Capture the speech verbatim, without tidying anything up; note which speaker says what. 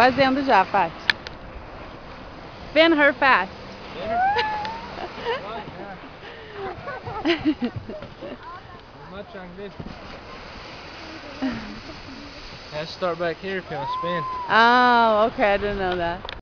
Speaker 1: Fazendo já, faz. Spin her fast.
Speaker 2: Much on this. Has to start back here if you want to spin.
Speaker 1: Oh, okay, I didn't know that.